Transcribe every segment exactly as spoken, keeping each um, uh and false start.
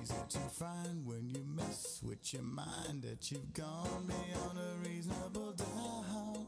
easy to find when you mess with your mind that you've gone beyond a reasonable doubt.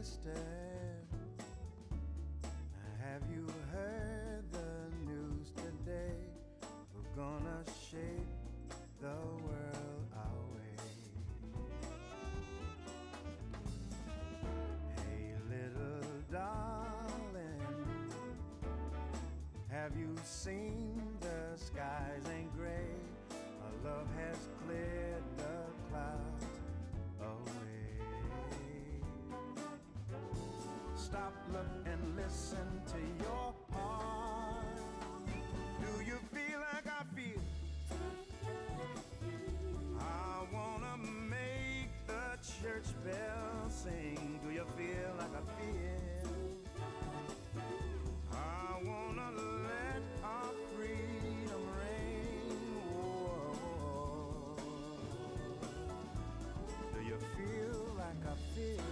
sister, have you heard the news today? We're gonna shape the world our way. Hey little darling, have you seen the skies ain't gray? Our love has cleared the clouds away. Stop, look, and listen to your heart. Do you feel like I feel? I wanna make the church bell sing. Do you feel like I feel? I wanna let our freedom ring. Whoa. Do you feel like I feel?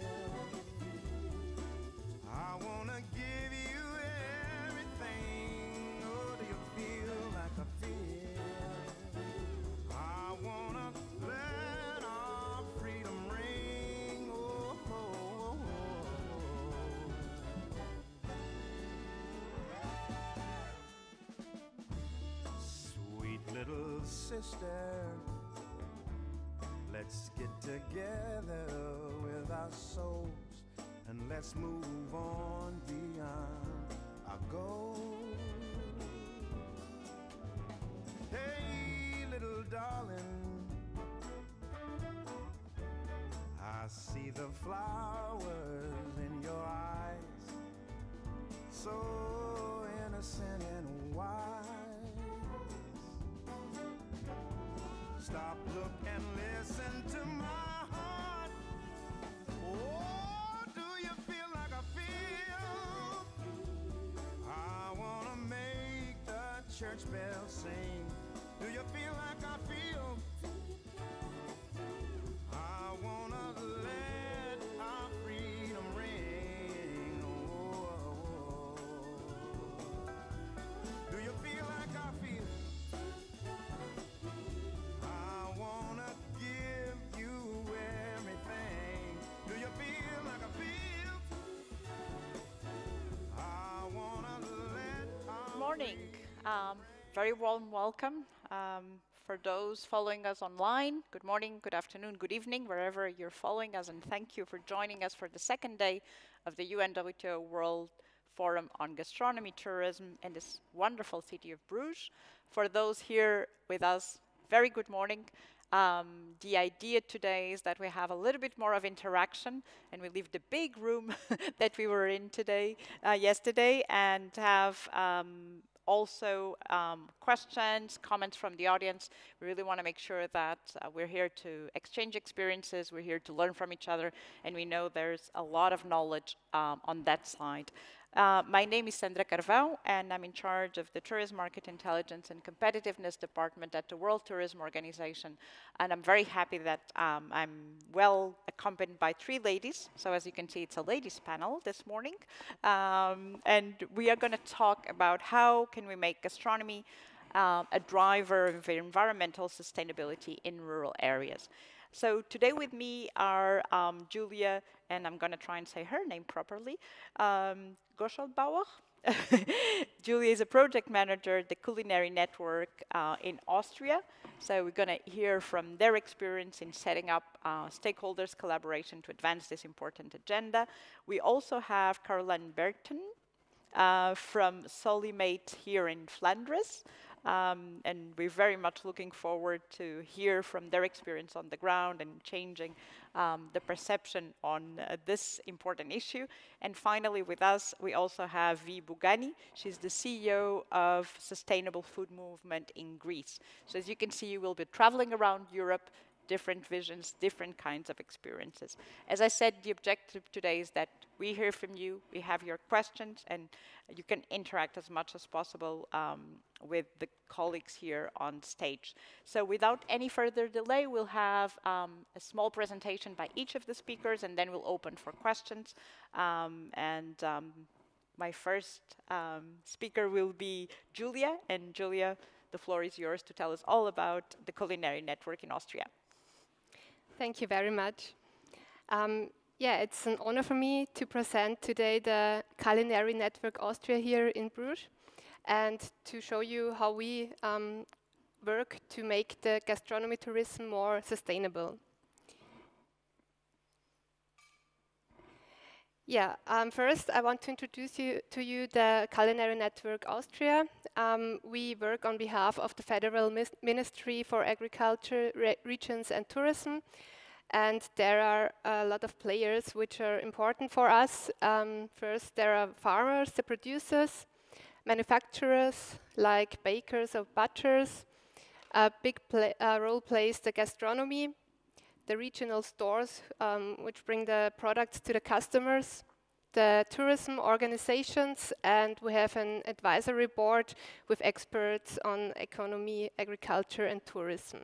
I wanna give you everything. Oh, do you feel like I feel? I wanna let our freedom ring. Oh, oh, oh. Sweet little sister, let's get together with our souls and let's move on beyond our goals. Hey, little darling, I see the flowers in your eyes, so innocent and wise. Stop, look, and listen to my heart. Oh, do you feel like I feel? I wanna make the church bell sing. Do you feel like I feel? I wanna let our freedom ring. Oh, do you feel like I feel? I wanna give you everything. Do you feel like I feel? I wanna let our Morning. Um, very warm welcome um, for those following us online. Good morning, good afternoon, good evening, wherever you're following us, and thank you for joining us for the second day of the U N W T O World Forum on Gastronomy Tourism in this wonderful city of Bruges. For those here with us, very good morning. Um, the idea today is that we have a little bit more of interaction and we leave the big room that we were in today, uh, yesterday, and have um, also um, questions, comments from the audience. We really want to make sure that uh, we're here to exchange experiences, we're here to learn from each other, and we know there's a lot of knowledge um, on that side. Uh, my name is Sandra Carvao, and I'm in charge of the Tourism Market Intelligence and Competitiveness Department at the World Tourism Organization. And I'm very happy that um, I'm well accompanied by three ladies. So as you can see, it's a ladies panel this morning. Um, and we are going to talk about how can we make gastronomy um, a driver of environmental sustainability in rural areas. So today with me are um, Julia, and I'm going to try and say her name properly, um, Goeschelbauer. Julia is a project manager at the Culinary network uh, in Austria. So we're going to hear from their experience in setting up uh, stakeholders collaboration to advance this important agenda. We also have Caroline Baerten uh, from Soilmates here in Flanders. Um, and we're very much looking forward to hear from their experience on the ground and changing um, the perception on uh, this important issue. And finally, with us, we also have V. Bougani. She's the C E O of Sustainable Food Movement in Greece. So as you can see, we'll be traveling around Europe, different visions, different kinds of experiences. As I said, the objective today is that we hear from you, we have your questions, and you can interact as much as possible um, with the colleagues here on stage. So without any further delay, we'll have um, a small presentation by each of the speakers, and then we'll open for questions. Um, and um, my first um, speaker will be Julia, and Julia, the floor is yours to tell us all about the Culinary network in Austria. Thank you very much. Um, Yeah, it's an honor for me to present today the Culinary Network Austria here in Bruges and to show you how we um, work to make the gastronomy tourism more sustainable. Yeah, um, first I want to introduce you to you the Culinary Network Austria. Um, we work on behalf of the Federal Mis- Ministry for Agriculture, Re- Regions and Tourism. And there are a lot of players which are important for us. Um, first, there are farmers, the producers, manufacturers like bakers or butchers. A big pla uh, role plays the gastronomy, the regional stores um, which bring the products to the customers, the tourism organizations, and we have an advisory board with experts on economy, agriculture, and tourism.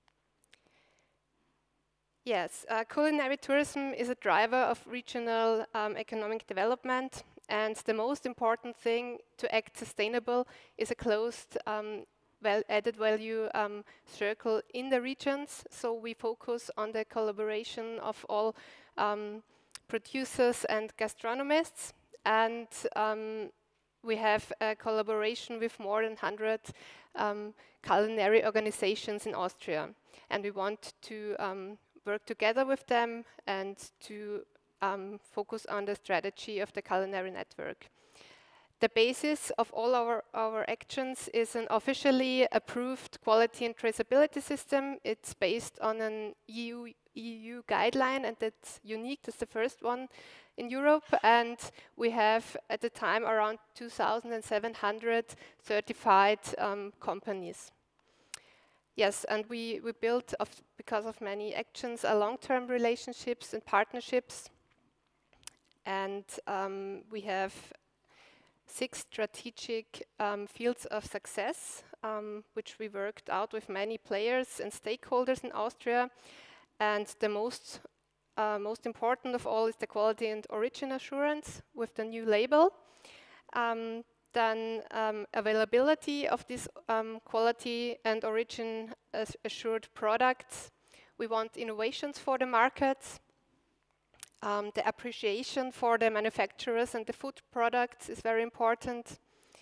Yes, uh, culinary tourism is a driver of regional um, economic development, and the most important thing to act sustainable is a closed um, well added value um, circle in the regions. So we focus on the collaboration of all um, producers and gastronomists, and um, we have a collaboration with more than one hundred um, culinary organizations in Austria, and we want to um, work together with them and to um, focus on the strategy of the Culinary Network. The basis of all our, our actions is an officially approved quality and traceability system. It's based on an E U, E U guideline, and that's unique. That's the first one in Europe, and we have at the time around two thousand seven hundred certified um, companies. Yes, and we, we built, of, because of many actions, a long-term relationships and partnerships. And um, we have six strategic um, fields of success, um, which we worked out with many players and stakeholders in Austria. And the most, uh, most important of all is the quality and origin assurance with the new label. Um, Then um, availability of these um, quality and origin as assured products. We want innovations for the markets. Um, the appreciation for the manufacturers and the food products is very important.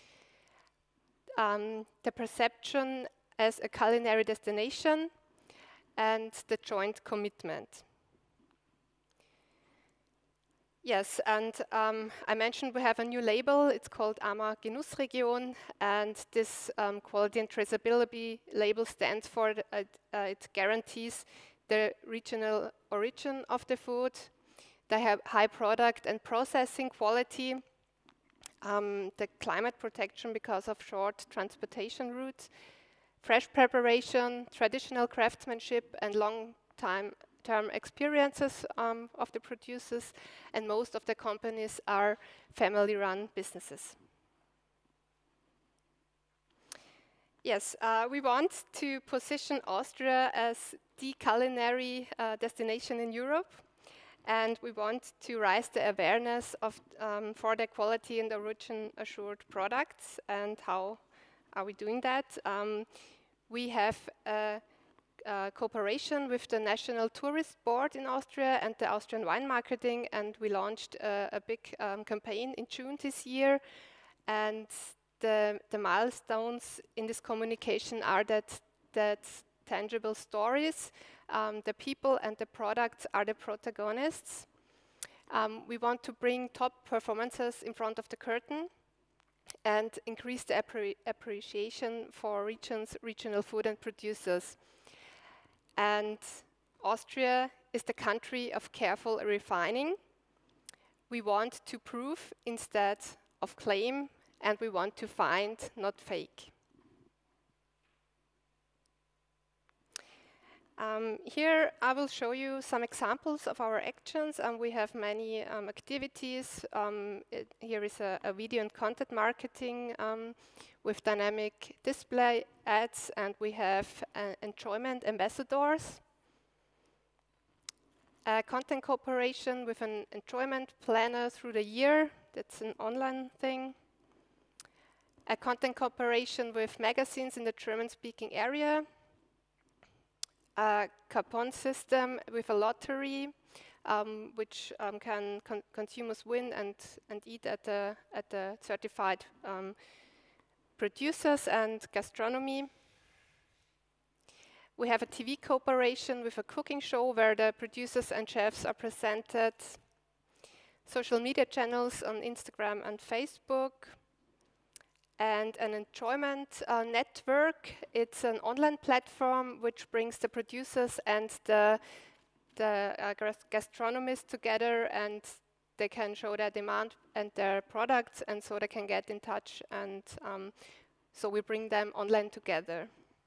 Um, the perception as a culinary destination and the joint commitment. Yes, and um, I mentioned we have a new label. It's called AMA Genussregion, and this um, quality and traceability label stands for, the, uh, uh, it guarantees the regional origin of the food. They have high product and processing quality, um, the climate protection because of short transportation routes, fresh preparation, traditional craftsmanship, and long time term experiences um, of the producers, and most of the companies are family-run businesses. Yes, uh, we want to position Austria as the culinary uh, destination in Europe, and we want to raise the awareness of um, for the quality and origin assured products. And how are we doing that? Um, we have a Uh, cooperation with the National Tourist Board in Austria and the Austrian Wine Marketing, and we launched uh, a big um, campaign in June this year. And the, the milestones in this communication are that, that tangible stories, um, the people and the products are the protagonists. Um, we want to bring top performances in front of the curtain and increase the appre appreciation for regions, regional food and producers. And Austria is the country of careful refining. We want to prove instead of claim, and we want to find, not fake. Um, here I will show you some examples of our actions, and we have many um, activities. Um, it, here is a, a video and content marketing um, with dynamic display ads, and we have uh, enjoyment ambassadors. A content cooperation with an enjoyment planner through the year. That's an online thing. A content cooperation with magazines in the German-speaking area. A coupon system with a lottery, um, which um, can con consumers win and, and eat at the, at the certified um, producers and gastronomy. We have a T V cooperation with a cooking show where the producers and chefs are presented. Social media channels on Instagram and Facebook. And an enjoyment uh, network. It's an online platform which brings the producers and the, the uh, gastronomists together, and they can show their demand and their products, and so they can get in touch, and um, so we bring them online together.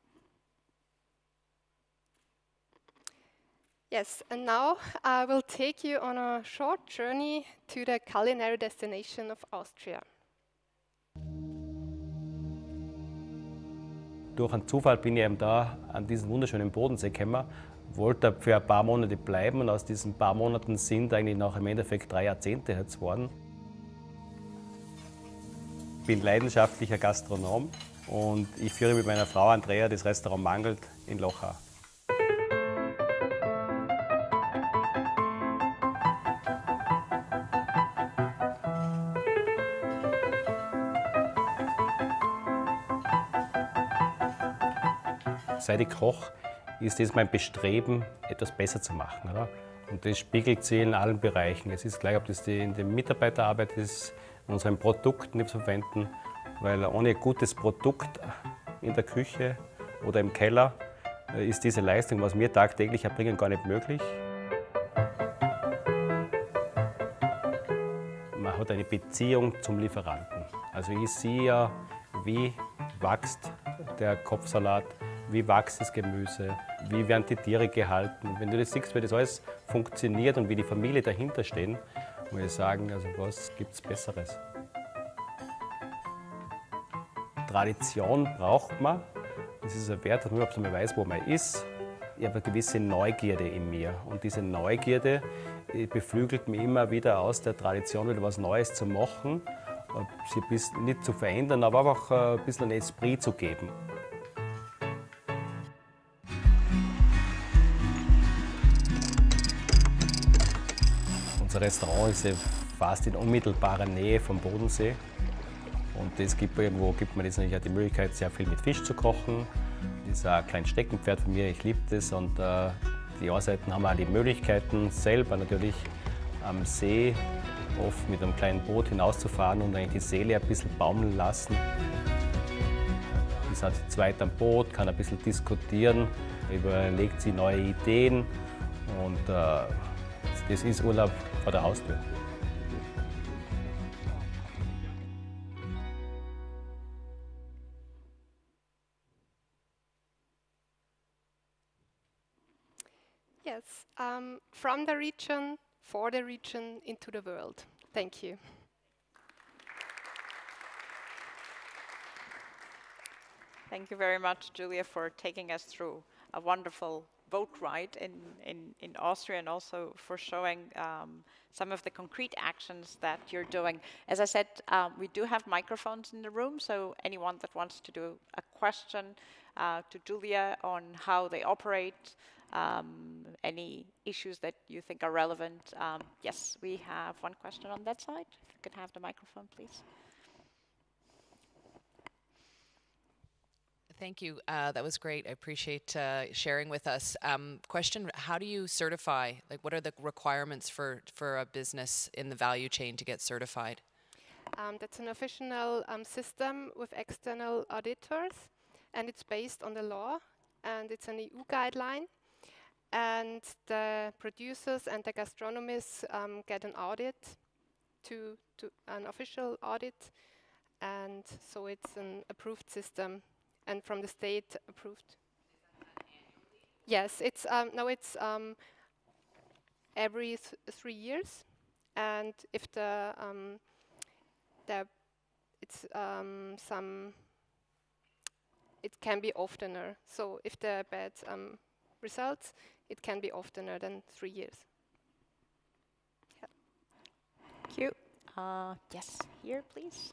Yes, and now I will take you on a short journey to the culinary destination of Austria. Durch einen Zufall bin ich eben da an diesen wunderschönen Bodensee gekommen, wollte für ein paar Monate bleiben und aus diesen paar Monaten sind eigentlich noch im Endeffekt drei Jahrzehnte jetzt geworden. Ich bin leidenschaftlicher Gastronom und ich führe mit meiner Frau Andrea das Restaurant Mangelt in Lochau. Seit ich koche, ist es mein Bestreben, etwas besser zu machen. Oder? Und das spiegelt sich in allen Bereichen. Es ist gleich, ob das die, in der Mitarbeiterarbeit ist, in unseren Produkten, die wir verwenden, weil ohne ein gutes Produkt in der Küche oder im Keller ist diese Leistung, was wir tagtäglich erbringen, gar nicht möglich. Man hat eine Beziehung zum Lieferanten. Also ich sehe ja, wie wächst der Kopfsalat, wie wächst das Gemüse, wie werden die Tiere gehalten. Wenn du das siehst, wie das alles funktioniert und wie die Familie dahinter stehen, muss ich sagen, also was gibt es Besseres? Tradition braucht man. Das ist ein Wert, dass man überhaupt einmal weiß, wo man ist. Ich habe eine gewisse Neugierde in mir. Und diese Neugierde beflügelt mich immer wieder aus der Tradition, wieder was Neues zu machen. Sie nicht zu verändern, aber einfach ein bisschen ein Esprit zu geben. Unser Restaurant ist fast in unmittelbarer Nähe vom Bodensee. Und das gibt irgendwo gibt mir das natürlich auch die Möglichkeit, sehr viel mit Fisch zu kochen. Das ist ein kleines Steckenpferd von mir, ich liebe das. Und äh, die einen Seiten haben auch die Möglichkeiten, selber natürlich am See oft mit einem kleinen Boot hinauszufahren und eigentlich die Seele ein bisschen baumeln lassen. Ich hat zu zweit am Boot, kann ein bisschen diskutieren, überlegt sich neue Ideen und äh, das ist Urlaub vor der Haustür. Yes, um, from the region, for the region, into the world. Thank you. Thank you very much, Julia, for taking us through a wonderful boat ride in, in, in Austria, and also for showing um, some of the concrete actions that you're doing. As I said, um, we do have microphones in the room, so anyone that wants to do a question uh, to Julia on how they operate, um, any issues that you think are relevant. Um, yes, we have one question on that side. If you could have the microphone, please. Thank you. Uh, that was great. I appreciate uh, sharing with us. Um, question, how do you certify? Like, what are the requirements for, for a business in the value chain to get certified? Um, that's an official um, system with external auditors, and it's based on the law, and it's an E U guideline. And the producers and the gastronomists um, get an audit, to, to an official audit, and so it's an approved system. And from the state approved. Yes, it's um, no, it's um, every th three years, and if the um, the it's um, some, it can be oftener. So if the bad um, results, it can be oftener than three years. Yeah. Thank you. Uh, yes, here, please.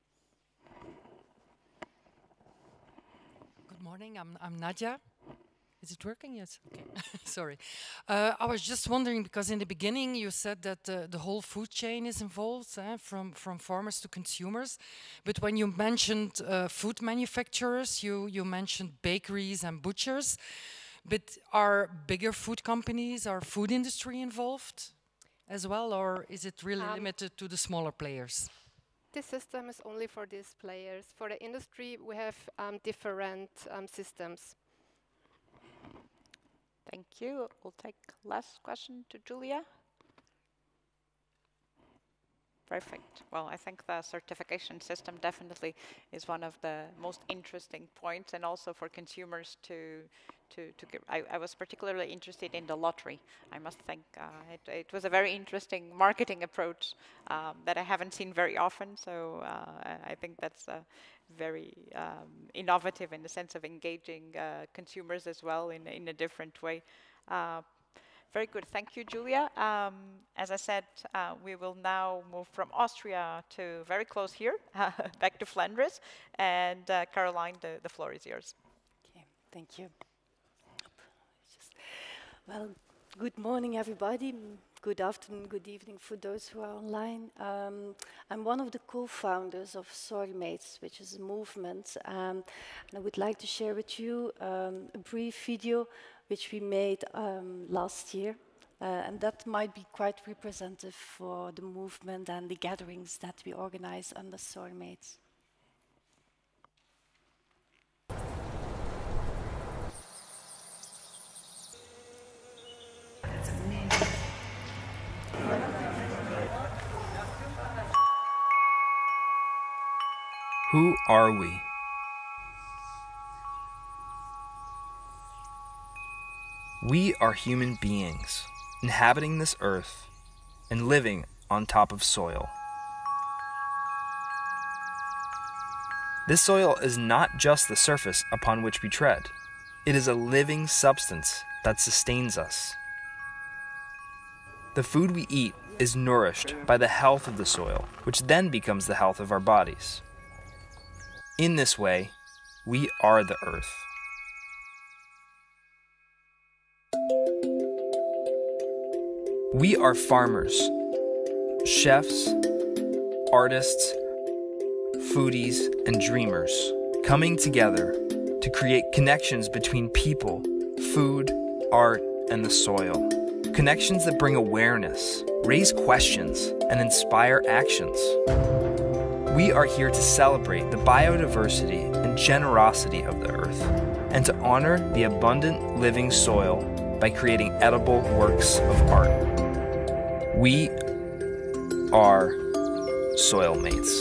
Good morning, I'm, I'm Nadia. Is it working? Yes. Okay. Sorry. Uh, I was just wondering, because in the beginning you said that uh, the whole food chain is involved, eh, from, from farmers to consumers. But when you mentioned uh, food manufacturers, you, you mentioned bakeries and butchers. But are bigger food companies, are food industry involved as well, or is it really Um, limited to the smaller players? This system is only for these players. For the industry, we have um, different um, systems. Thank you. We'll take last question to Julia. Perfect. Well, I think the certification system definitely is one of the most interesting points, and also for consumers to to to get. I, I was particularly interested in the lottery. I must think uh, it, it was a very interesting marketing approach um, that I haven't seen very often. So uh, I think that's uh, very um, innovative in the sense of engaging uh, consumers as well in in a different way. Uh, Very good. Thank you, Julia. Um, as I said, uh, we will now move from Austria to very close here, back to Flanders. And uh, Caroline, the, the floor is yours. Okay, thank you. Just, well, good morning, everybody. Good afternoon, good evening for those who are online. Um, I'm one of the co-founders of Soilmates, which is a movement. Um, and I would like to share with you um, a brief video which we made um, last year. Uh, and that might be quite representative for the movement and the gatherings that we organize under Soilmates. Who are we? We are human beings, inhabiting this earth and living on top of soil. This soil is not just the surface upon which we tread. It is a living substance that sustains us. The food we eat is nourished by the health of the soil, which then becomes the health of our bodies. In this way, we are the earth. We are farmers, chefs, artists, foodies, and dreamers, coming together to create connections between people, food, art, and the soil. Connections that bring awareness, raise questions, and inspire actions. We are here to celebrate the biodiversity and generosity of the earth, and to honor the abundant living soil by creating edible works of art. We are Soilmates.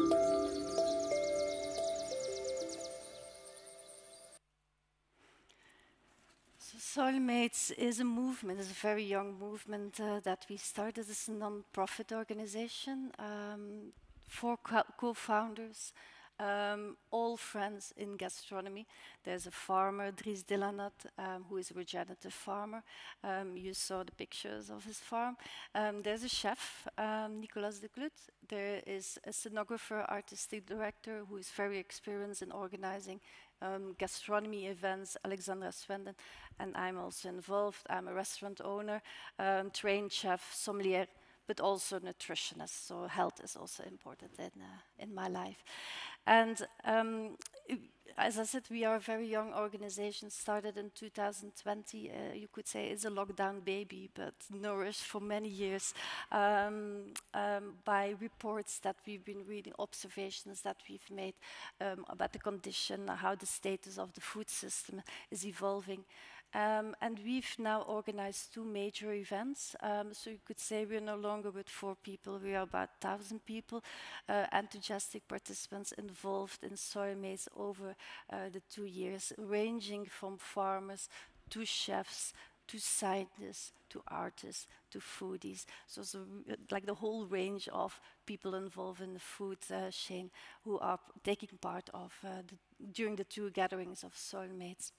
So Soilmates is a movement, is a very young movement uh, that we started as a non-profit organization. Um, four co-founders, um, all friends in gastronomy. There's a farmer, Dries Delanote, um, who is a regenerative farmer. Um, you saw the pictures of his farm. Um, there's a chef, um, Nicolas de Glut. There is a scenographer, artistic director, who is very experienced in organizing um, gastronomy events, Alexandra Swenden, and I'm also involved. I'm a restaurant owner, um, trained chef, sommelier, but also nutritionist, so health is also important in, uh, in my life. And um, as I said, we are a very young organization, started in two thousand twenty. Uh, you could say it's a lockdown baby, but nourished for many years um, um, by reports that we've been reading, observations that we've made um, about the condition, how the status of the food system is evolving. Um, and we've now organized two major events. Um, so you could say we're no longer with four people, we are about one thousand people, uh, enthusiastic participants involved in Soilmates over uh, the two years, ranging from farmers to chefs, to scientists, to artists, to foodies. So, so uh, like the whole range of people involved in the food uh, chain who are taking part of uh, the, during the two gatherings of Soilmates.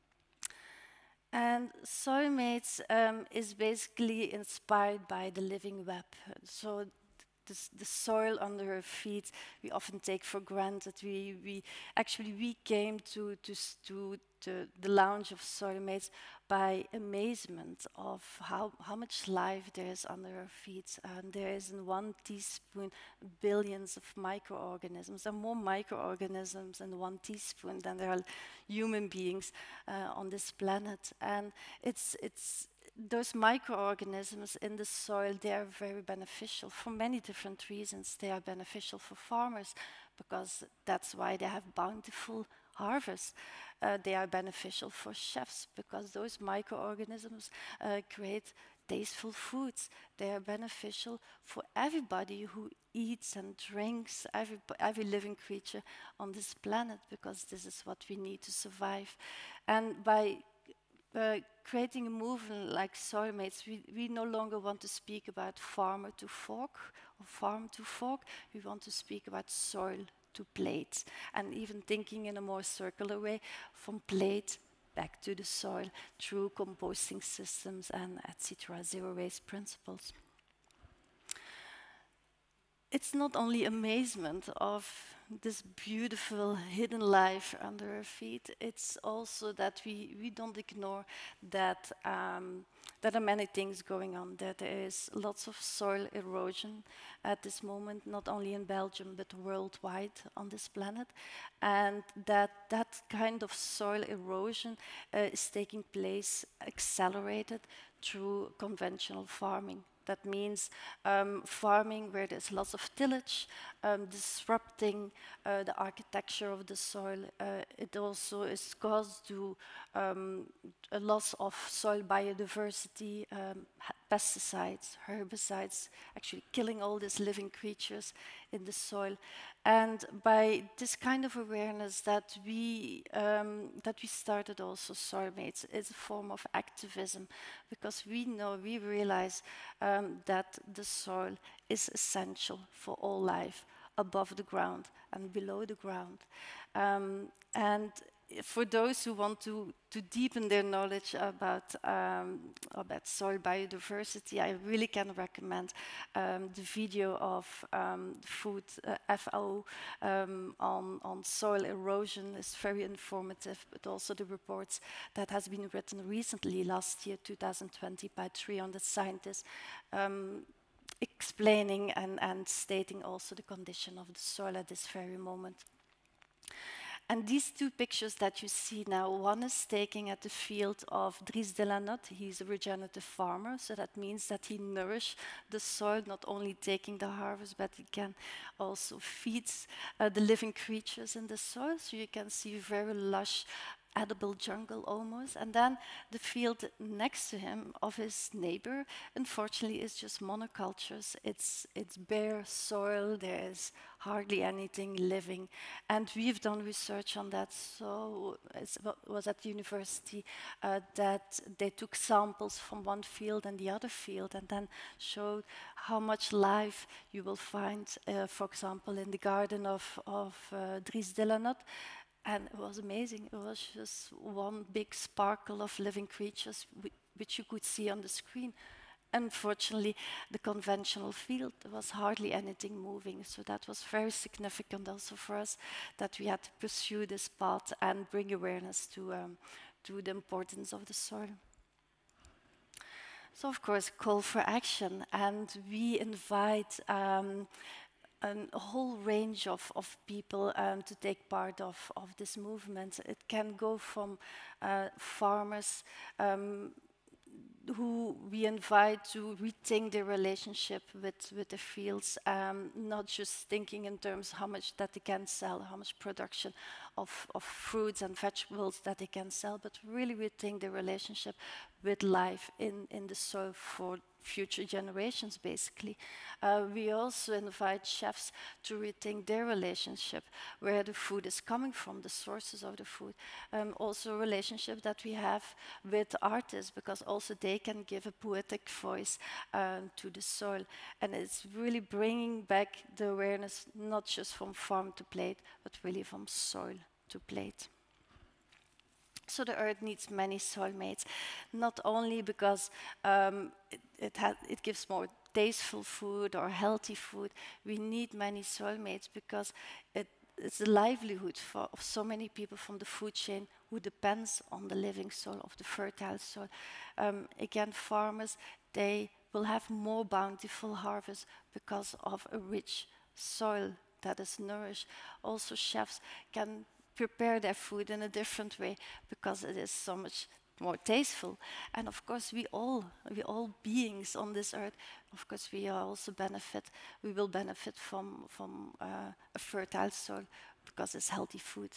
And Soilmates um, is basically inspired by the living web. So this, the soil under our feet we often take for granted. We, we actually we came to to to the, the launch of Soilmates by amazement of how how much life there is under our feet. And there is in one teaspoon billions of microorganisms. There are more microorganisms in one teaspoon than there are human beings uh, on this planet. And it's it's. Those microorganisms in the soil, they are very beneficial for many different reasons. They are beneficial for farmers because that's why they have bountiful harvests. Uh, they are beneficial for chefs because those microorganisms uh, create tasteful foods. They are beneficial for everybody who eats and drinks, every, every living creature on this planet, because this is what we need to survive. And by Uh, creating a movement like Soilmates, we, we no longer want to speak about farmer to fork or farm to fork. We want to speak about soil to plate, and even thinking in a more circular way, from plate back to the soil through composting systems and et cetera, zero waste principles. It's not only amazement of this beautiful hidden life under our feet, it's also that we, we don't ignore that um, there are many things going on, that there is lots of soil erosion at this moment, not only in Belgium, but worldwide on this planet. And that that kind of soil erosion uh, is taking place, accelerated through conventional farming. That means um, farming where there's lots of tillage, um, disrupting uh, the architecture of the soil. Uh, it also is caused to um, a loss of soil biodiversity, um, pesticides, herbicides, actually killing all these living creatures in the soil. And by this kind of awareness that we um, that we started also Soilmates is a form of activism, because we know, we realize um, that the soil is essential for all life above the ground and below the ground. Um, and for those who want to, to deepen their knowledge about, um, about soil biodiversity, I really can recommend um, the video of um, food uh, F A O um, on, on soil erosion. Is very informative, but also the reports that has been written recently, last year, two thousand twenty, by three hundred scientists, um, explaining and, and stating also the condition of the soil at this very moment. And these two pictures that you see now, one is taken at the field of Dries Delanote. He's a regenerative farmer, so that means that he nourishes the soil, not only taking the harvest, but he can also feed uh, the living creatures in the soil. So you can see very lush, edible jungle almost. And then the field next to him of his neighbor, unfortunately, is just monocultures. It's, it's bare soil, there is hardly anything living. And we've done research on that, so it was at the university uh, that they took samples from one field and the other field, and then showed how much life you will find, uh, for example, in the garden of, of uh, Dries Delanote. And it was amazing. It was just one big sparkle of living creatures, which you could see on the screen. Unfortunately, the conventional field, there was hardly anything moving. So that was very significant also for us, that we had to pursue this path and bring awareness to, um, to the importance of the soil. So of course, call for action. And we invite um, a whole range of, of people um, to take part of, of this movement. It can go from uh, farmers um, who we invite to rethink their relationship with, with the fields, um, not just thinking in terms of how much that they can sell, how much production of, of fruits and vegetables that they can sell, but really rethink their relationship with life in, in the soil for future generations, basically. Uh, we also invite chefs to rethink their relationship, where the food is coming from, the sources of the food. Um, also a relationship that we have with artists, because also they can give a poetic voice um, to the soil. And it's really bringing back the awareness, not just from farm to plate, but really from soil to plate. So the earth needs many soil mates, not only because um, it, it, has, it gives more tasteful food or healthy food, we need many soilmates because it, it's the livelihood for, of so many people from the food chain who depends on the living soil, of the fertile soil. Um, again, farmers, they will have more bountiful harvest because of a rich soil that is nourished. Also, chefs can prepare their food in a different way because it is so much more tasteful. And of course, we all, we all beings on this earth, of course, we also benefit, we will benefit from, from uh, a fertile soil because it's healthy food.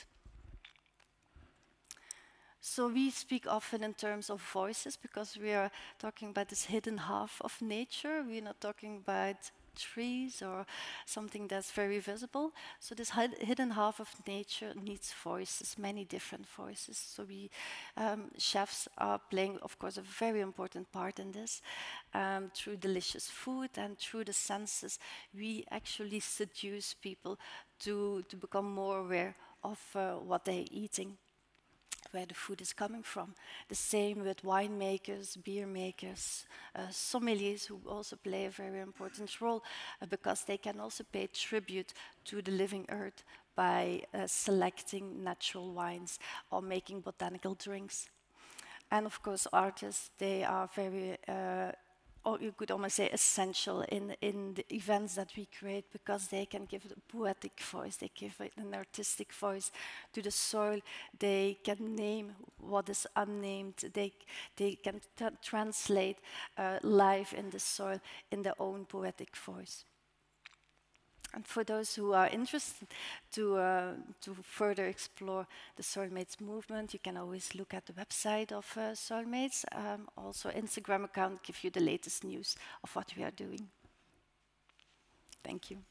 So we speak often in terms of voices because we are talking about this hidden half of nature. We're not talking about trees or something that's very visible. So this hid hidden half of nature needs voices, many different voices. So we um, chefs are playing, of course, a very important part in this. Um, through delicious food and through the senses, we actually seduce people to, to become more aware of uh, what they're eating, where the food is coming from. The same with winemakers, beer makers, uh, sommeliers, who also play a very important role uh, because they can also pay tribute to the living earth by uh, selecting natural wines or making botanical drinks. And of course, artists, they are very uh, or you could almost say essential in, in the events that we create because they can give a poetic voice, they give an artistic voice to the soil, they can name what is unnamed, they, they can translate uh, life in the soil in their own poetic voice. And for those who are interested to, uh, to further explore the Soilmates movement, you can always look at the website of uh, Soilmates. Um, also, Instagram account gives you the latest news of what we are doing. Thank you.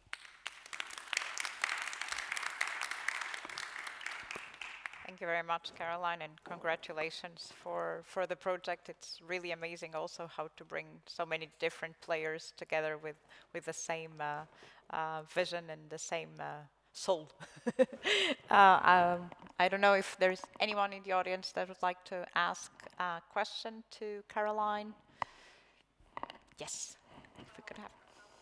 Thank you very much, Caroline, and congratulations for, for the project. It's really amazing also how to bring so many different players together with, with the same uh, uh, vision and the same uh, soul. uh, um, I don't know if there's anyone in the audience that would like to ask a question to Caroline. Yes, if we could have.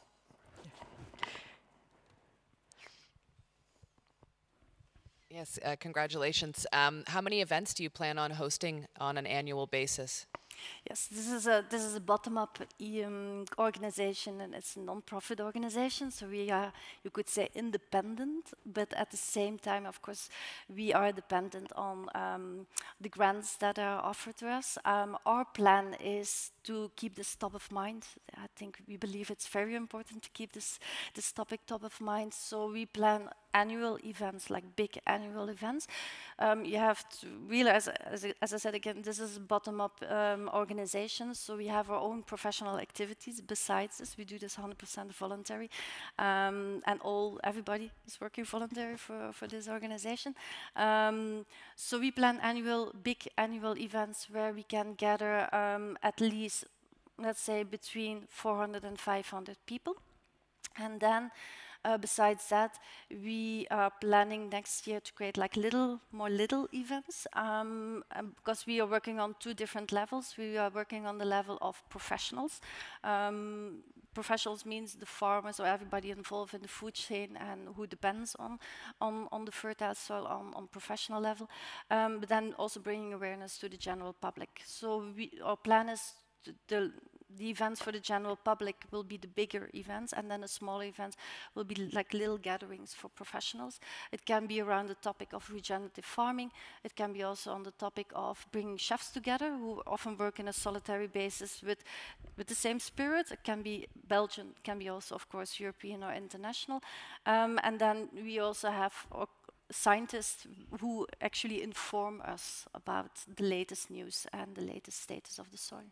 Yes, uh, congratulations. Um, how many events do you plan on hosting on an annual basis? Yes, this is a this is a bottom-up um, organization, and it's a non-profit organization. So we are, you could say, independent, but at the same time, of course, we are dependent on um, the grants that are offered to us. Um, our plan is to keep this top of mind. I think we believe it's very important to keep this this topic top of mind. So we plan annual events, like big annual events. Um, you have to realize, as, as I said again, this is a bottom-up um, organization, so we have our own professional activities. Besides this, we do this one hundred percent voluntary, um, and all everybody is working voluntary for, for this organization. Um, so we plan annual, big annual events where we can gather um, at least, let's say, between four hundred and five hundred people. And then Uh, besides that, we are planning next year to create like little, more little events, um, because we are working on two different levels. We are working on the level of professionals. Um, professionals means the farmers or everybody involved in the food chain and who depends on, on, on the fertile soil on, on professional level, um, but then also bringing awareness to the general public. So we, our plan is to, the The events for the general public will be the bigger events, and then the smaller events will be like little gatherings for professionals. It can be around the topic of regenerative farming. It can be also on the topic of bringing chefs together who often work in a solitary basis with, with the same spirit. It can be Belgian, it can be also, of course, European or international. Um, and then we also have our scientists who actually inform us about the latest news and the latest status of the soil.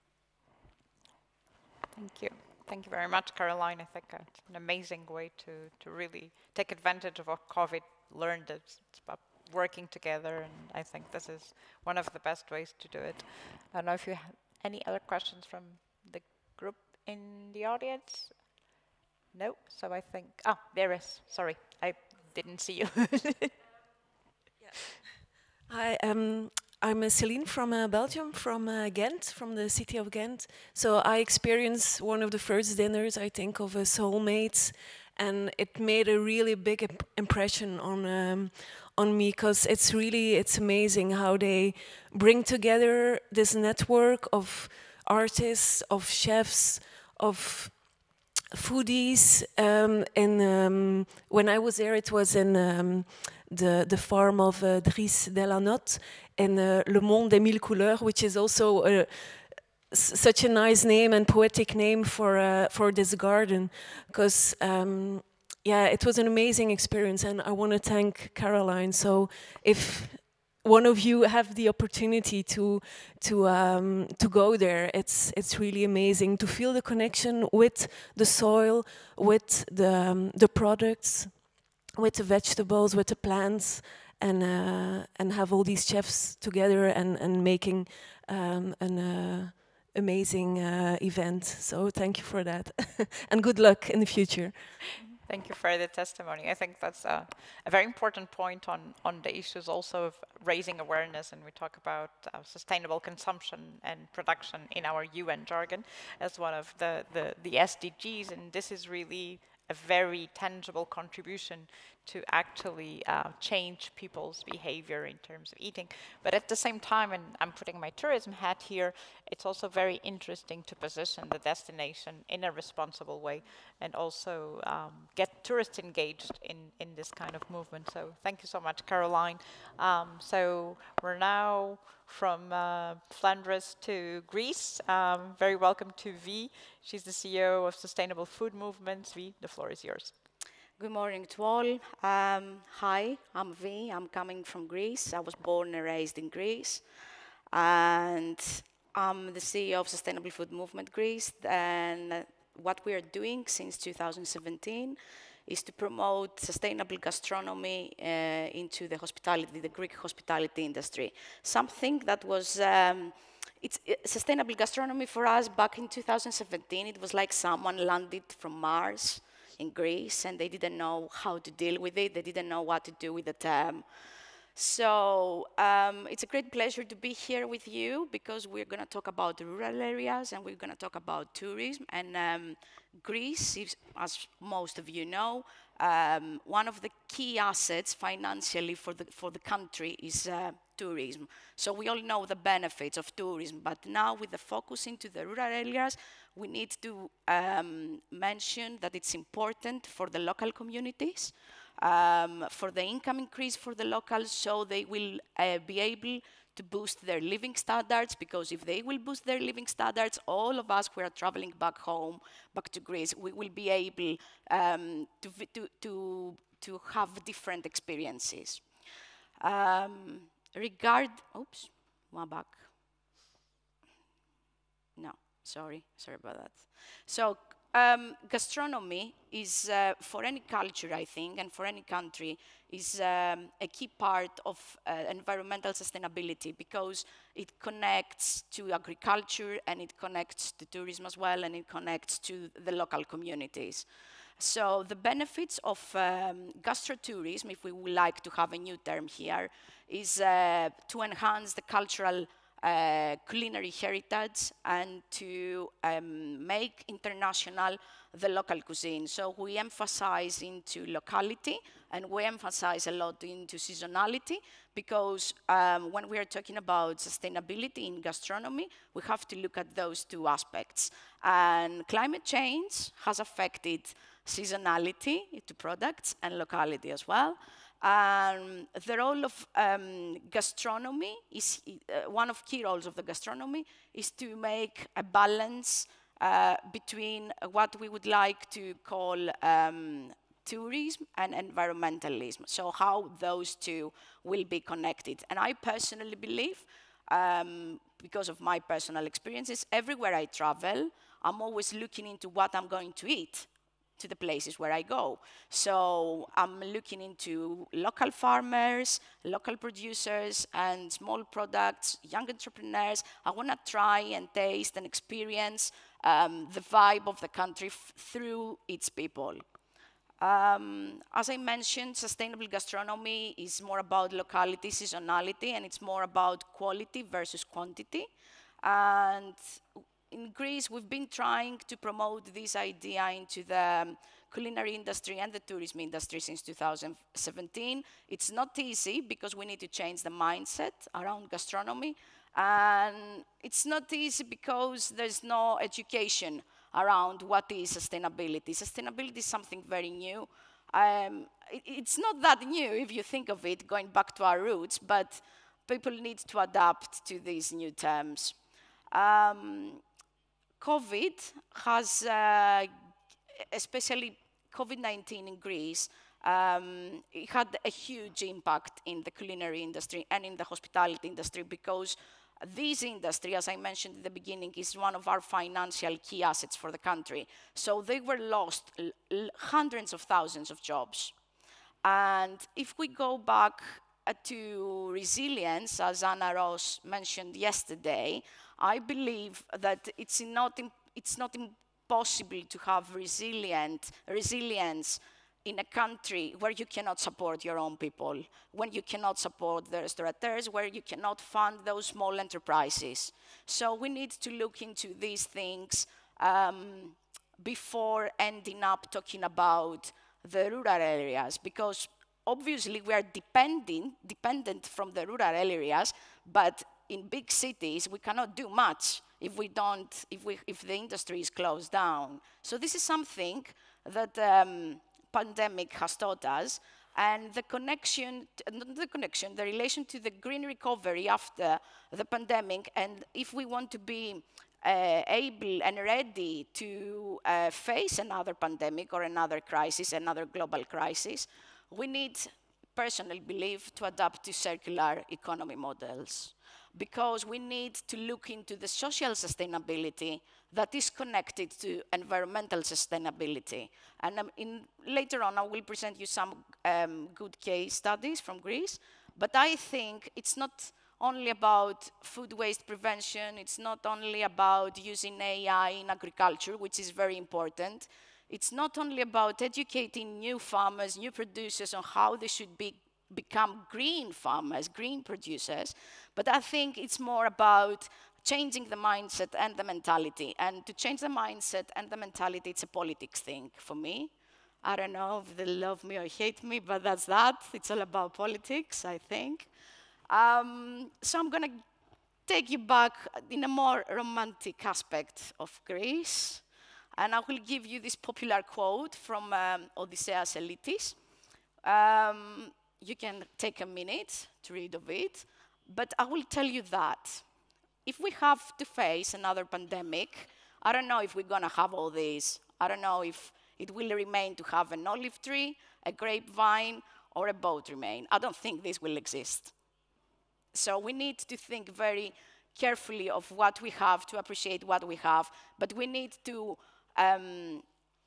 Thank you. Thank you very much, Caroline. I think it's an amazing way to, to really take advantage of what COVID learned. It's, it's about working together, and I think this is one of the best ways to do it. I don't know if you have any other questions from the group in the audience. No? So I think, ah, there is. Sorry, I didn't see you. Yeah. Hi, um, I'm uh, Celine from uh, Belgium, from uh, Ghent, from the city of Ghent. So I experienced one of the first dinners, I think, of uh, Soilmates, and it made a really big imp impression on um, on me, because it's really it's amazing how they bring together this network of artists, of chefs, of foodies. Um, and um, when I was there, it was in um, the the farm of uh, Dries Delanote in uh, Le Monde des Mille Couleurs, which is also a, such a nice name and poetic name for uh, for this garden, because um, yeah, it was an amazing experience, and I want to thank Caroline. So if one of you have the opportunity to to um, to go there, it's it's really amazing to feel the connection with the soil, with the um, the products, with the vegetables, with the plants, and uh, and have all these chefs together and and making um, an uh, amazing uh, event. So thank you for that, and good luck in the future. Thank you for the testimony. I think that's a, a very important point on, on the issues also of raising awareness, and we talk about uh, sustainable consumption and production in our U N jargon as one of the, the, the S D Gs, and this is really a very tangible contribution to actually uh, change people's behavior in terms of eating. But at the same time, and I'm putting my tourism hat here, it's also very interesting to position the destination in a responsible way and also um, get tourists engaged in, in this kind of movement. So thank you so much, Caroline. Um, so we're now from uh, Flanders to Greece. Um, very welcome to V. She's the C E O of Sustainable Food Movements. V, the floor is yours. Good morning to all. Um, hi, I'm V. I'm coming from Greece. I was born and raised in Greece. And I'm the C E O of Sustainable Food Movement Greece. And what we are doing since two thousand seventeen is to promote sustainable gastronomy uh, into the hospitality, the Greek hospitality industry. Something that was, um, it's uh, sustainable gastronomy for us back in two thousand seventeen. It was like someone landed from Mars in Greece, and they didn't know how to deal with it. They didn't know what to do with the term. So um, it's a great pleasure to be here with you, because we're going to talk about the rural areas, and we're going to talk about tourism. And um, Greece, is, as most of you know, um, one of the key assets financially for the, for the country is uh, tourism. So we all know the benefits of tourism, but now with the focus into the rural areas, we need to um, mention that it's important for the local communities, um, for the income increase for the locals, so they will uh, be able to boost their living standards, because if they will boost their living standards, all of us who are traveling back home, back to Greece, we will be able um, to, to, to, to have different experiences. Um, regard, oops, one back. No. Sorry, sorry about that. So um, gastronomy is, uh, for any culture, I think, and for any country, is um, a key part of uh, environmental sustainability, because it connects to agriculture, and it connects to tourism as well, and it connects to the local communities. So the benefits of um, gastrotourism, if we would like to have a new term here, is uh, to enhance the cultural Uh, culinary heritage, and to um, make international the local cuisine. So we emphasize into locality, and we emphasize a lot into seasonality, because um, when we are talking about sustainability in gastronomy, we have to look at those two aspects. And climate change has affected seasonality to products and locality as well. Um, the role of um, gastronomy is, uh, one of key roles of the gastronomy is to make a balance uh, between what we would like to call um, tourism and environmentalism. So how those two will be connected. And I personally believe, um, because of my personal experiences, everywhere I travel, I'm always looking into what I'm going to eat to the places where I go. So I'm looking into local farmers, local producers, and small products, young entrepreneurs. I want to try and taste and experience um, the vibe of the country f through its people. Um, as I mentioned, sustainable gastronomy is more about locality, seasonality, and it's more about quality versus quantity. And in Greece, we've been trying to promote this idea into the um, culinary industry and the tourism industry since two thousand seventeen. It's not easy because we need to change the mindset around gastronomy. And it's not easy because there's no education around what is sustainability. Sustainability is something very new. Um, it, it's not that new if you think of it, going back to our roots, but people need to adapt to these new terms. Um, COVID has, uh, especially COVID nineteen in Greece, um, it had a huge impact in the culinary industry and in the hospitality industry because this industry, as I mentioned at the beginning, is one of our financial key assets for the country. So they were lost hundreds of thousands of jobs. And if we go back uh, to resilience, as Anna Ross mentioned yesterday, I believe that it's not, it's not impossible to have resilient, resilience in a country where you cannot support your own people, when you cannot support the restaurateurs, where you cannot fund those small enterprises. So we need to look into these things um, before ending up talking about the rural areas, because obviously we are depending, dependent from the rural areas, but in big cities we cannot do much if we don't, if, we, if the industry is closed down. So this is something that um, pandemic has taught us, and the connection, not the connection, the relation to the green recovery after the pandemic, and if we want to be uh, able and ready to uh, face another pandemic or another crisis, another global crisis, we need, personally believe, to adapt to circular economy models, because we need to look into the social sustainability that is connected to environmental sustainability. And um, in, later on, I will present you some um, good case studies from Greece, but I think it's not only about food waste prevention, it's not only about using A I in agriculture, which is very important. It's not only about educating new farmers, new producers on how they should be become green farmers, green producers, but I think it's more about changing the mindset and the mentality. And to change the mindset and the mentality, it's a politics thing for me. I don't know if they love me or hate me, but that's that. It's all about politics, I think. Um, so I'm gonna take you back in a more romantic aspect of Greece. And I will give you this popular quote from um, Odysseus Elitis. Um, you can take a minute to read of it, but I will tell you that if we have to face another pandemic, I don't know if we're gonna have all this. I don't know if it will remain to have an olive tree, a grapevine, or a boat remain. I don't think this will exist. So we need to think very carefully of what we have, to appreciate what we have, but we need to um,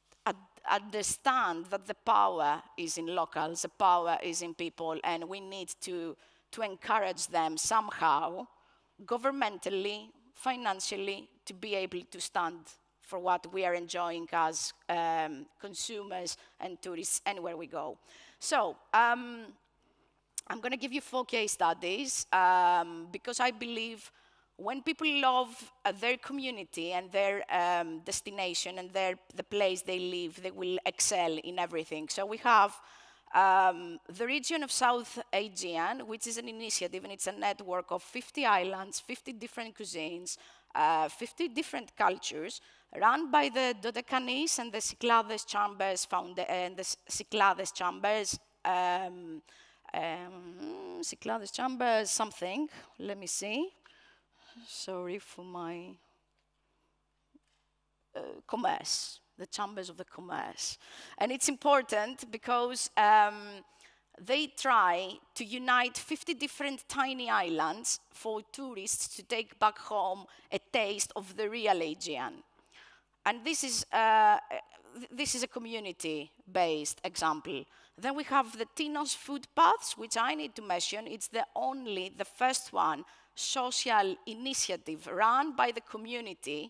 understand that the power is in locals, the power is in people, and we need to, to encourage them somehow, governmentally, financially, to be able to stand for what we are enjoying as um, consumers and tourists anywhere we go. So, um, I'm gonna give you four case studies um, because I believe when people love uh, their community and their um, destination and their, the place they live, they will excel in everything. So we have um, the region of South Aegean, which is an initiative, and it's a network of fifty islands, fifty different cuisines, uh, fifty different cultures, run by the Dodekanis and the Cyclades Chambers, found and the Cyclades Chambers, um, um, Cyclades Chambers something, let me see. Sorry for my uh, commerce, the chambers of the commerce. And it's important because um, they try to unite fifty different tiny islands for tourists to take back home a taste of the real Aegean. And this is, uh, this is a community-based example. Then we have the Tinos food paths, which I need to mention. It's the only, the first one, social initiative run by the community,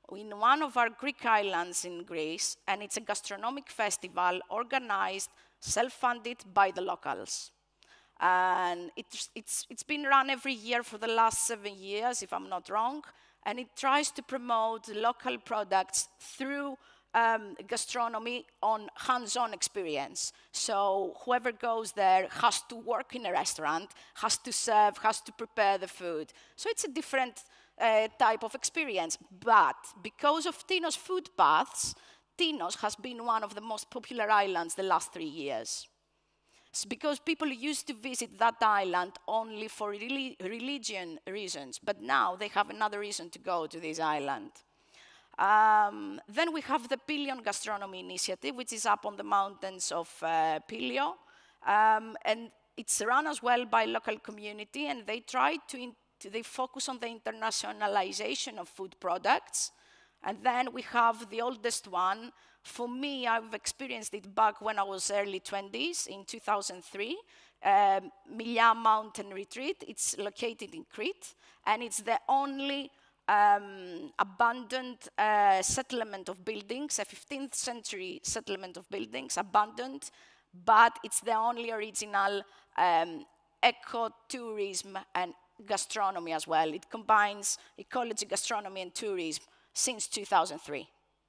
in one of our Greek islands in Greece, and it's a gastronomic festival organized, self-funded by the locals. And it's, it's, it's been run every year for the last seven years, if I'm not wrong, and it tries to promote local products through um, gastronomy on hands-on experience. So whoever goes there has to work in a restaurant, has to serve, has to prepare the food. So it's a different uh, type of experience. But because of Tinos food paths, Tinos has been one of the most popular islands the last three years. It's because people used to visit that island only for reli religion reasons, but now they have another reason to go to this island. Um, then we have the Pilion Gastronomy Initiative, which is up on the mountains of uh, Pilio, um, and it's run as well by local community, and they try to, in to they focus on the internationalization of food products. And then we have the oldest one. For me, I've experienced it back when I was early twenties, in two thousand three, um, Milia Mountain Retreat. It's located in Crete, and it's the only um, abandoned uh, settlement of buildings, a fifteenth century settlement of buildings, abandoned, but it's the only original um, eco-tourism and gastronomy as well. It combines ecology, gastronomy, and tourism since two thousand three.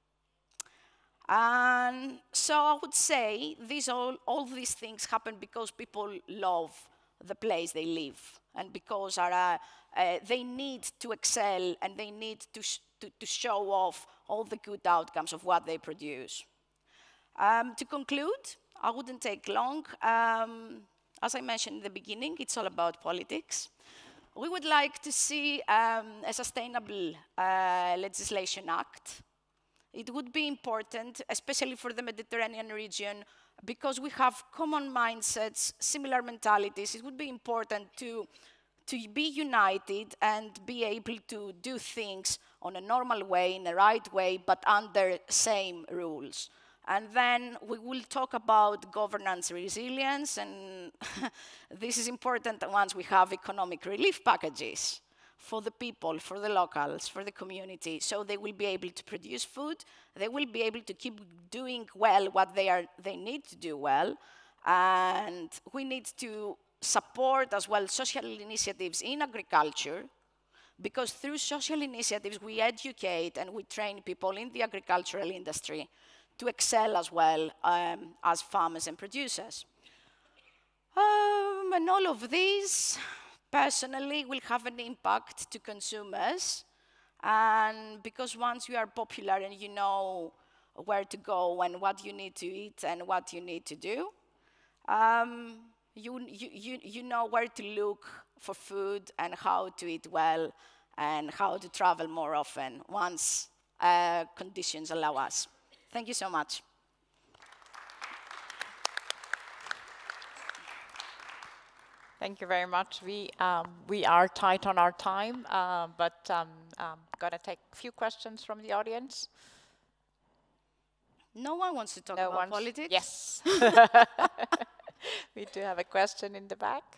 And so I would say these all, all these things happen because people love the place they live, and because are, uh, uh, they need to excel, and they need to, sh to, to show off all the good outcomes of what they produce. Um, to conclude, I wouldn't take long. Um, as I mentioned in the beginning, it's all about politics. We would like to see um, a sustainable uh, legislation act. It would be important, especially for the Mediterranean region, because we have common mindsets, similar mentalities. It would be important to, to be united and be able to do things on a normal way, in the right way, but under same rules. And then we will talk about governance resilience, and this is important once we have economic relief packages for the people, for the locals, for the community, so they will be able to produce food, they will be able to keep doing well what they, are, they need to do well, and we need to support as well social initiatives in agriculture, because through social initiatives we educate and we train people in the agricultural industry to excel as well um, as farmers and producers. Um, and all of these, personally, will have an impact to consumers. And because once you are popular and you know where to go and what you need to eat and what you need to do, um, you, you, you, you know where to look for food and how to eat well and how to travel more often once uh, conditions allow us. Thank you so much. Thank you very much. We, um, we are tight on our time, uh, but I'm um, um, going to take a few questions from the audience. No one wants to talk no about one's politics? Yes. We do have a question in the back.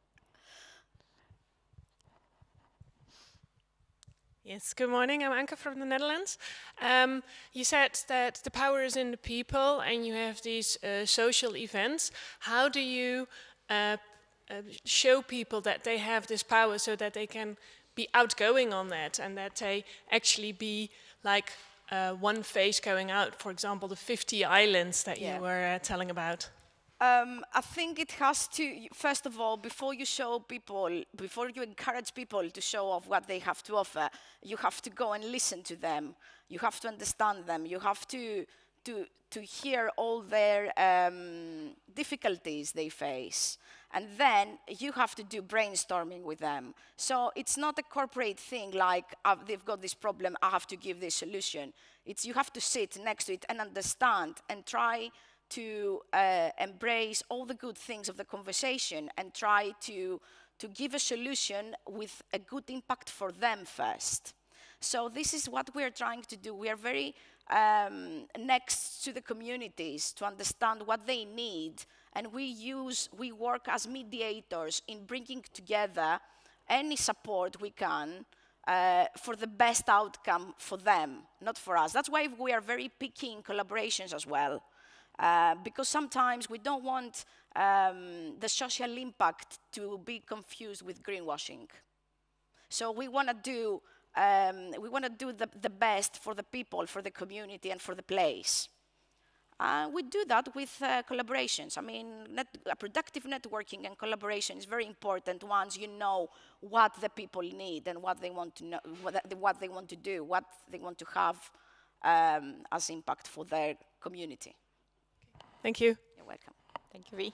Yes, good morning. I'm Anke from the Netherlands. Um, you said that the power is in the people and you have these uh, social events. How do you uh, uh, show people that they have this power so that they can be outgoing on that and that they actually be like uh, one face going out? For example, the fifty islands that yeah. you were uh, telling about. Um, I think it has to, first of all, before you show people, before you encourage people to show off what they have to offer, you have to go and listen to them. You have to understand them. You have to, to, to hear all their um, difficulties they face. And then you have to do brainstorming with them. So it's not a corporate thing like, uh, they've got this problem, I have to give this solution. It's you have to sit next to it and understand and try to uh, embrace all the good things of the conversation and try to, to give a solution with a good impact for them first. So this is what we're trying to do. We are very um, next to the communities to understand what they need, and we use, we work as mediators in bringing together any support we can uh, for the best outcome for them, not for us. That's why we are very picky in collaborations as well, uh, because sometimes we don't want um, the social impact to be confused with greenwashing. So we want to do um, we want to do the, the best for the people, for the community, and for the place. Uh, we do that with uh, collaborations. I mean, net uh, productive networking and collaboration is very important once you know what the people need and what they want to know, what, they, what they want to do, what they want to have um, as impact for their community. Thank you. You're welcome. Thank you, Vi.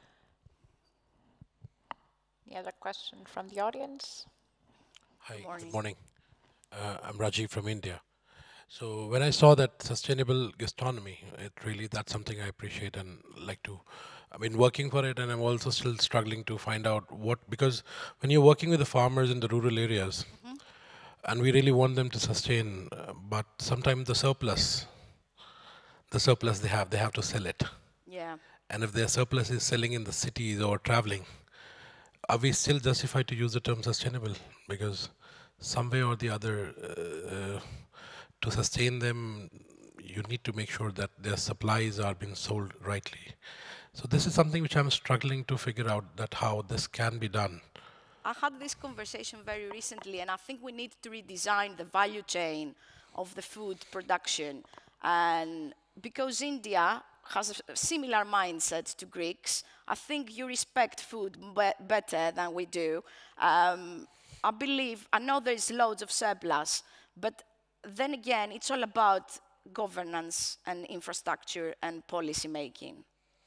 Any other question from the audience? Hi, Good morning. good morning. Uh, I'm Rajiv from India. So when I saw that sustainable gastronomy, it really, that's something I appreciate and like to, I've been working for it, and I'm also still struggling to find out what, because when you're working with the farmers in the rural areas, mm-hmm. and we really want them to sustain, uh, but sometimes the surplus, the surplus they have, they have to sell it. Yeah. And if their surplus is selling in the cities or traveling, are we still justified to use the term sustainable? Because some way or the other, uh, uh, to sustain them, you need to make sure that their supplies are being sold rightly. So this is something which I'm struggling to figure out, that how this can be done. I had this conversation very recently, and I think we need to redesign the value chain of the food production. And because India has a similar mindset to Greeks, I think you respect food be better than we do. Um, I believe, I know there is loads of surplus, but then again, it's all about governance and infrastructure and policy making,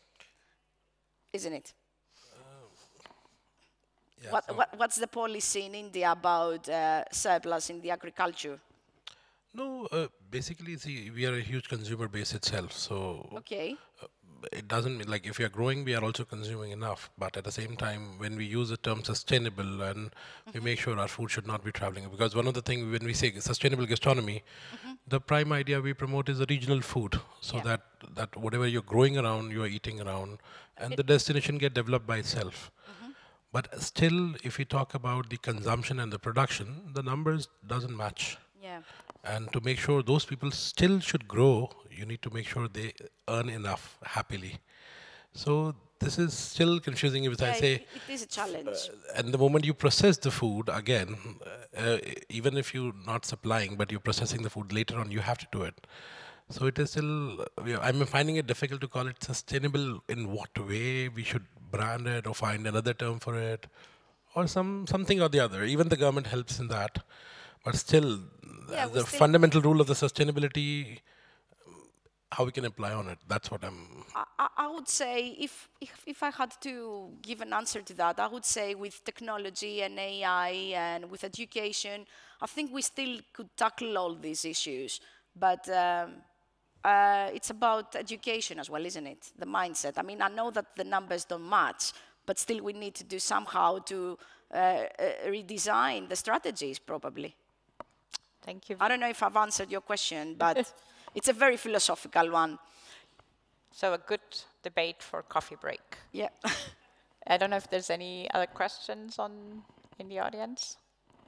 isn't it? Uh, yeah, what, so what, what's the policy in India about uh, surplus in the agriculture? No, uh, basically, see, we are a huge consumer base itself, so okay. uh, it doesn't mean, like, if we are growing, we are also consuming enough, but at the same time, when we use the term sustainable, and mm-hmm. we make sure our food should not be traveling, because one of the things, when we say sustainable gastronomy, mm-hmm. the prime idea we promote is a regional food, so yeah. that, that whatever you're growing around, you're eating around, and it the destination get developed by itself. Mm-hmm. But still, if we talk about the consumption and the production, the numbers doesn't match. Yeah. And to make sure those people still should grow, you need to make sure they earn enough happily. So this is still confusing if yeah, I say... It, it is a challenge. Uh, and the moment you process the food, again, uh, even if you're not supplying, but you're processing the food later on, you have to do it. So it is still... Uh, I'm finding it difficult to call it sustainable. In what way we should brand it or find another term for it, or some something or the other. Even the government helps in that. But still, yeah, the still fundamental rule of the sustainability, how we can apply on it, that's what I'm... I, I would say, if, if, if I had to give an answer to that, I would say with technology and A I and with education, I think we still could tackle all these issues. But um, uh, it's about education as well, isn't it? The mindset. I mean, I know that the numbers don't match, but still we need to do somehow to uh, uh, redesign the strategies, probably. Thank you. I don't know if I've answered your question, but it's a very philosophical one. So a good debate for coffee break. Yeah. I don't know if there's any other questions on in the audience.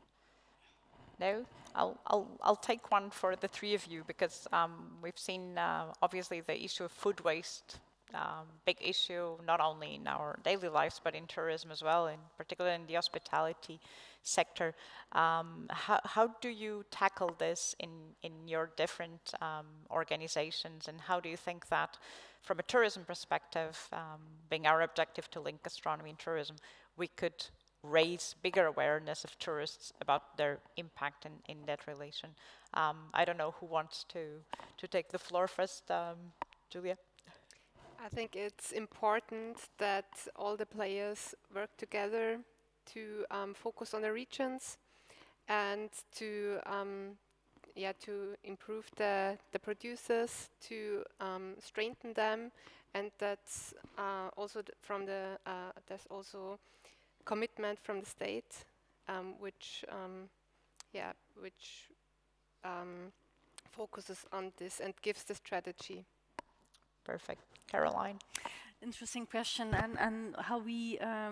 No? I'll, I'll, I'll take one for the three of you, because um, we've seen, uh, obviously, the issue of food waste, um, big issue, not only in our daily lives, but in tourism as well, in particular in the hospitality sector. Um, how, how do you tackle this in, in your different um, organizations, and how do you think that, from a tourism perspective, um, being our objective to link gastronomy and tourism, we could raise bigger awareness of tourists about their impact in, in that relation? Um, I don't know who wants to, to take the floor first, um, Julia? I think it's important that all the players work together to um, focus on the regions and to um, yeah to improve the the producers, to um, strengthen them, and that's uh, also from the uh, there's also commitment from the state, um, which um, yeah which um, focuses on this and gives the strategy. Perfect. Caroline? Interesting question, and, and how we um,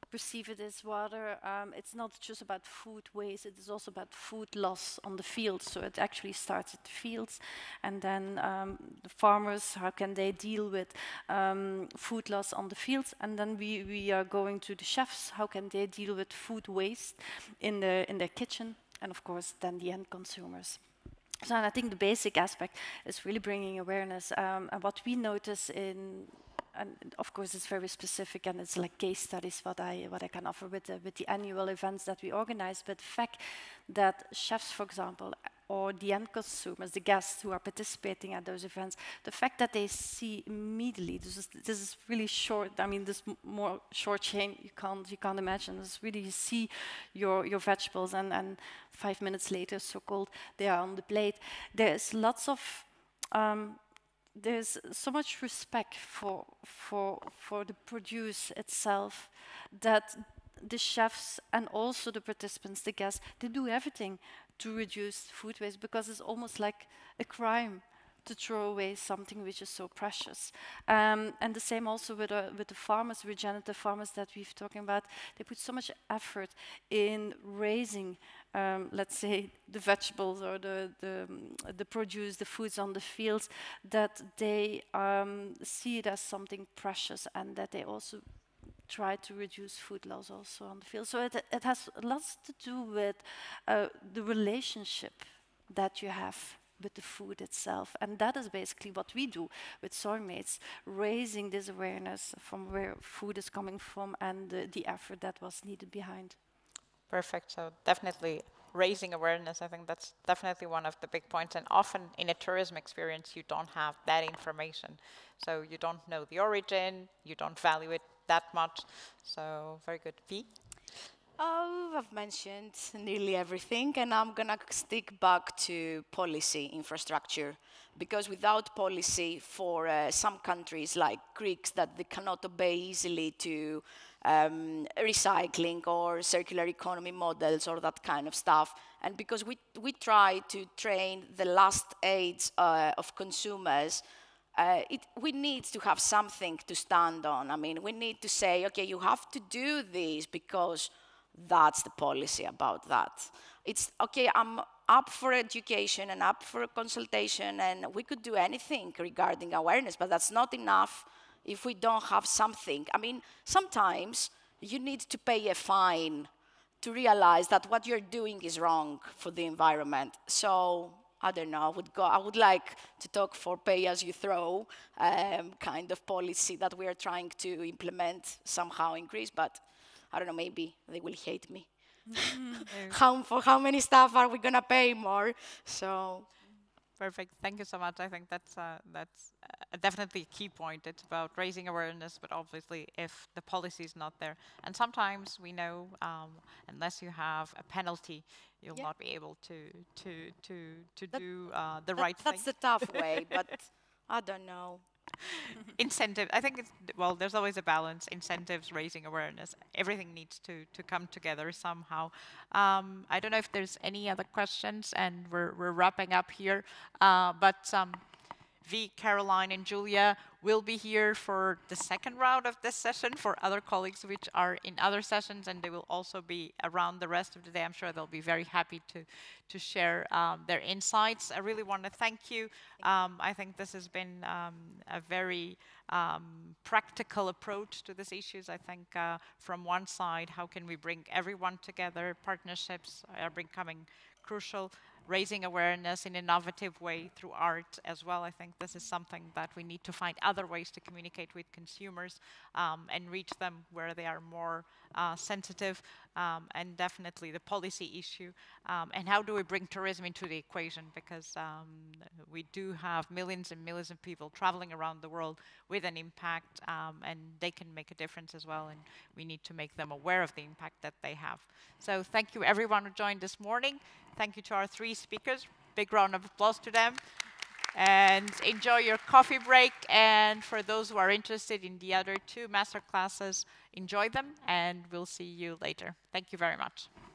perceive it as water. Um, it's not just about food waste, it is also about food loss on the fields. So it actually starts at the fields, and then um, the farmers, how can they deal with um, food loss on the fields? And then we, we are going to the chefs, how can they deal with food waste in, the, in their kitchen? And of course, then the end consumers. So and I think the basic aspect is really bringing awareness. Um, and what we notice in, and of course it's very specific and it's like case studies what I what I can offer with the, with the annual events that we organize, but the fact that chefs, for example, or the end consumers, the guests who are participating at those events, the fact that they see immediately, this is, this is really short, I mean this m more short chain, you can't, you can't imagine, it's really, you see your, your vegetables and, and five minutes later, so-called, they are on the plate. There's lots of, um, there's so much respect for, for, for the produce itself that the chefs and also the participants, the guests, they do everything to reduce food waste, because it's almost like a crime to throw away something which is so precious. Um, and the same also with, uh, with the farmers, regenerative farmers that we've talking about. They put so much effort in raising, um, let's say, the vegetables or the, the, um, the produce, the foods on the fields, that they um, see it as something precious, and that they also try to reduce food loss also on the field. So it, it has lots to do with uh, the relationship that you have with the food itself. And that is basically what we do with Soilmates, raising this awareness from where food is coming from and the, the effort that was needed behind. Perfect. So definitely raising awareness, I think that's definitely one of the big points. And often in a tourism experience, you don't have that information. So you don't know the origin, you don't value it that much. So very good. V? Oh, I've mentioned nearly everything, and I'm gonna stick back to policy infrastructure, because without policy for uh, some countries like Greeks that they cannot obey easily to um, recycling or circular economy models or that kind of stuff, and because we, we try to train the last age uh, of consumers, Uh, it, we need to have something to stand on. I mean, we need to say, okay, you have to do this because that's the policy about that. It's, okay, I'm up for education and up for consultation, and we could do anything regarding awareness, but that's not enough if we don't have something. I mean, sometimes you need to pay a fine to realize that what you're doing is wrong for the environment. So I don't know, I would, go, I would like to talk for pay-as-you-throw um, kind of policy that we are trying to implement somehow in Greece, but I don't know, maybe they will hate me. how, for how many staff are we going to pay more? So, perfect. Thank you so much. I think that's, uh, that's uh, definitely a key point. It's about raising awareness, but obviously if the policy is not there. And sometimes we know, um, unless you have a penalty, you'll yeah. not be able to to to to that, do uh, the that, right that's thing. That's the tough way, but I don't know. Incentive. I think it's, well, there's always a balance. Incentives, raising awareness. Everything needs to to come together somehow. Um, I don't know if there's any other questions, and we're we're wrapping up here. Uh, but um, V, Caroline, and Julia will be here for the second round of this session for other colleagues which are in other sessions, and they will also be around the rest of the day. I'm sure they'll be very happy to, to share um, their insights. I really want to thank you. Um, I think this has been um, a very um, practical approach to these issues. I think uh, from one side, how can we bring everyone together? Partnerships are becoming crucial. Raising awareness in an innovative way through art as well. I think this is something that we need to find other ways to communicate with consumers um, and reach them where they are more uh, sensitive, um, and definitely the policy issue. Um, and how do we bring tourism into the equation? Because um, we do have millions and millions of people traveling around the world with an impact, um, and they can make a difference as well, and we need to make them aware of the impact that they have. So thank you everyone who joined this morning. Thank you to our three speakers. Big round of applause to them. And enjoy your coffee break. And for those who are interested in the other two master classes, enjoy them, and we'll see you later. Thank you very much.